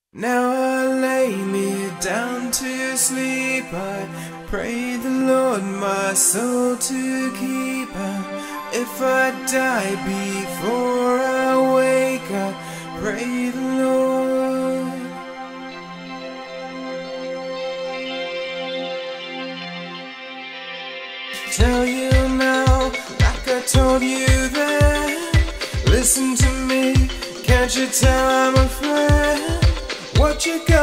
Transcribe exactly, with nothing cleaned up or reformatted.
Now I lay me down to sleep. I pray the Lord my soul to keep. And if I die before I wake, I pray the Lord. Tell you now, like I told you then. Listen to me, can't you tell I'm a friend? What you got?